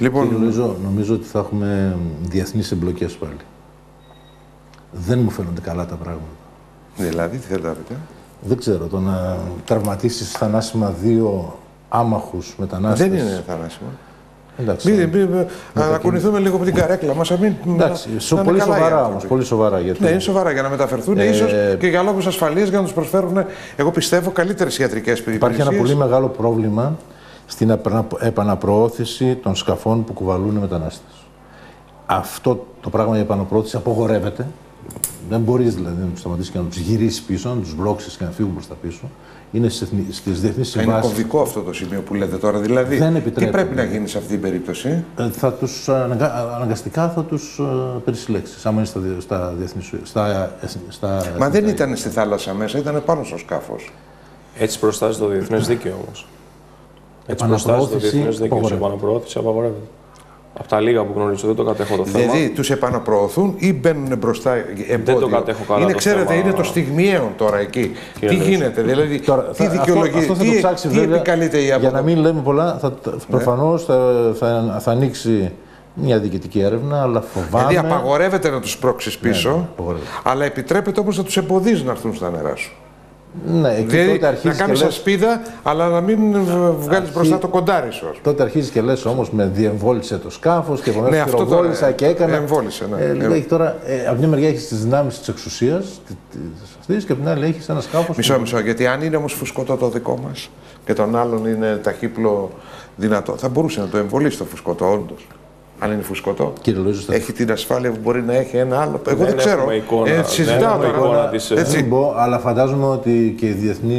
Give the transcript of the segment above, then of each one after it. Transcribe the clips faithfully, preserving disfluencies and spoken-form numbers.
Λοιπόν... νομίζω, νομίζω ότι θα έχουμε διεθνείς εμπλοκές πάλι. Δεν μου φαίνονται καλά τα πράγματα. Δηλαδή, τι θέλετε να πείτε? Δεν ξέρω, το να τραυματίσεις θανάσιμα δύο άμαχους μετανάστες... Δεν είναι θανάσιμα. Εντάξει, μην, μην, μην, να κουνηθούμε λίγο από την καρέκλα μας. Μην, εντάξει, να, να πολύ σοβαρά όμως, πολύ σοβαρά. Γιατί... Ναι, είναι σοβαρά για να μεταφερθούν, ε, ίσως και για λόγους ασφαλείας, για να τους προσφέρουν, εγώ πιστεύω, καλύτερες ιατρικές υπηρεσίες. Υπάρχει ένα πολύ μεγάλο πρόβλημα στην επαναπροώθηση των σκαφών που κουβαλούν μετανάστες. Αυτό το πράγμα, η επαναπροώθηση, απογορεύεται. Δεν μπορείς δηλαδή να τους σταματήσεις και να τους γυρίσεις πίσω, να τους μπλόξεις και να φύγουν προς τα πίσω. Είναι στις διεθνείς συμβάσεις. Είναι κομβικό αυτό το σημείο που λέτε τώρα. Δηλαδή, δεν τι πρέπει να γίνει σε αυτή την περίπτωση? Ε, θα τους, αναγκα... αναγκαστικά θα τους uh, περισυλλέξεις, άμα είναι στα, στα διεθνείς... Στα, στα... Μα δεν ήταν στη θάλασσα μέσα, ήταν πάνω στο σκάφος. Έτσι προστάζει το διεθνές δίκαιο όμως. Έτσι προστάζει το διεθνές δίκαιο. Η επαναπροώθηση απαγορεύεται. Από τα λίγα που γνωρίζω, δεν το κατέχω το θέμα. Δηλαδή, τους επαναπροωθούν ή μπαίνουν μπροστά εμπόδιο? Δεν το κατέχω καλά. Είναι, το ξέρετε, θέμα... είναι το στιγμιαίο τώρα εκεί. Κύριε τι Λέση. γίνεται, δηλαδή, τώρα, τι δικαιολογεί, αυτό, αυτό τι, το ψάξει, τι βέβαια, επικαλείται η άποψη. Για να μην λέμε πολλά, θα, προφανώς θα, θα, θα ανοίξει μια διοικητική έρευνα, αλλά φοβάμαι... Δηλαδή, απαγορεύεται να τους πρόξεις πίσω, ναι, ναι, αλλά επιτρέπεται όμως να τους εμποδίζεις να έρθουν στα νερά σου. Ναι, εκεί δηλαδή, τότε αρχίζεις να κάνεις και λες... ασπίδα, αλλά να μην βγάλεις Αρχί... μπροστά το κοντάρι σου. Τότε αρχίζεις και λες όμως με διεμβόλυσε το σκάφος και επομένως ναι, πυροβόλησα τώρα, και έκανα... εμβόλυσε, ναι. Ε, δηλαδή, τώρα, ε, από μια μεριά έχεις τις δυνάμεις της εξουσίας αυτής και από την άλλη έχεις ένα σκάφος... Μισό, που... μισό, γιατί αν είναι όμως φουσκωτό το δικό μας και τον άλλον είναι ταχύπλο δυνατό, θα μπορούσε να το εμβολήσει το φουσκωτό, όντως. Αν είναι φουσκωτό, Λούζο, έχει την ασφάλεια που μπορεί να έχει ένα άλλο. Εγώ δεν, δεν ξέρω. Εικόνα, ε, συζητάω δεν τώρα. Της... Δεν μπω, αλλά φαντάζομαι ότι και οι, διεθνεί,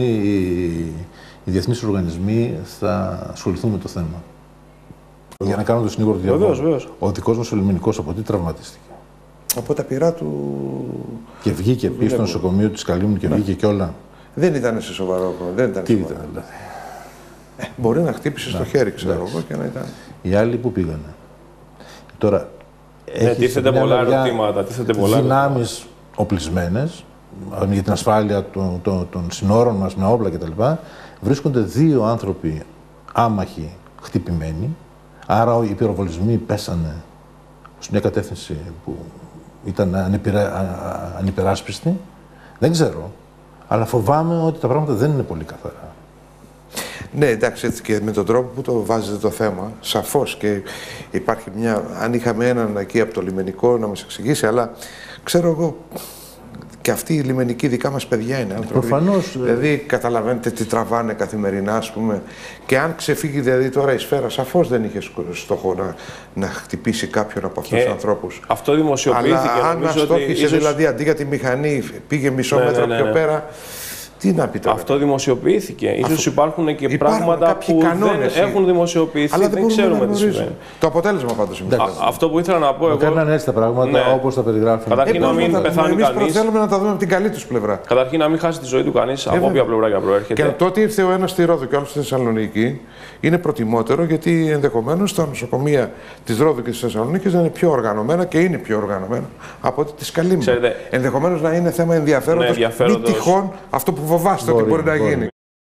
οι διεθνείς οργανισμοί θα ασχοληθούν με το θέμα. Βεβαίως. Για να κάνουν το συνήγορο του διαβόλου. Ο δικός μας ο λιμενικός από τι τραυματίστηκε? Από τα πυρά του. Και βγήκε πίσω στο νοσοκομείο της Καλύμνου και ναι. βγήκε και όλα. Δεν ήταν σε σοβαρό πρόβλημα. Δεν ήταν τι σοβαρό. ήταν δηλαδή? Ε, μπορεί να χτύπησε στο χέρι, ξέρω εγώ, και να ήταν. Οι άλλοι που πήγανε? Τώρα, ναι, τίθεται πολλά ερωτήματα. Δυνάμεις οπλισμένες για την ασφάλεια των, των, των συνόρων μας με όπλα κτλ. Βρίσκονται δύο άνθρωποι άμαχοι χτυπημένοι. Άρα οι πυροβολισμοί πέσανε σε μια κατεύθυνση που ήταν ανυπερα, ανυπεράσπιστη. Δεν ξέρω. Αλλά φοβάμαι ότι τα πράγματα δεν είναι πολύ καθαρά. Ναι, εντάξει, έτσι και με τον τρόπο που το βάζετε το θέμα, σαφώς και υπάρχει μια... Αν είχαμε έναν εκεί από το λιμενικό να μας εξηγήσει, αλλά ξέρω εγώ, και αυτοί οι λιμενικοί δικά μας παιδιά είναι άνθρωποι. Προφανώς. Δηλαδή, καταλαβαίνετε τι τραβάνε καθημερινά, ας πούμε. Και αν ξεφύγει δηλαδή τώρα η σφαίρα, σαφώς δεν είχε στόχο να, να χτυπήσει κάποιον από αυτούς τους ανθρώπους. Αυτό δημοσιοποιήθηκε. Αλλά αν αστόχησε, ίσως... δηλαδή, αντί για τη μηχανή πήγε μισό ναι, μέτρο ναι, ναι, ναι. πιο πέρα. Τι να πείτε, αυτό δημοσιοποιήθηκε. Ίσως Αυτό... υπάρχουν και υπάρχουν πράγματα που κανόνες, δεν έχουν δημοσιοποιηθεί. Αλλά δεν, δεν ξέρουμε τι συμβαίνει. Το αποτέλεσμα πάντως είναι. Αυτό που ήθελα να πω εγώ. Κάναν έτσι τα πράγματα ναι. όπως τα περιγράφουν. Καταρχήν ε, να μην πεθάνει κανείς. Εμείς θέλουμε να τα δούμε από την καλή τους πλευρά. Καταρχήν να μην χάσει τη ζωή του κανείς από όποια πλευρά και να προέρχεται. Και τότε ήρθε ο ένας στη Ρόδο και ο άλλος στη Θεσσαλονίκη. Είναι προτιμότερο γιατί ενδεχομένως τα νοσοκομεία της Ρόδου και της Θεσσαλονίκης να είναι πιο οργανωμένα και είναι πιο οργανωμένα από ότι της Καλύμνου. Ενδεχομένως να είναι θέμα ενδιαφέροντος. Μην τυχόν αυτό που φοβάστε ότι μπορεί να γίνει.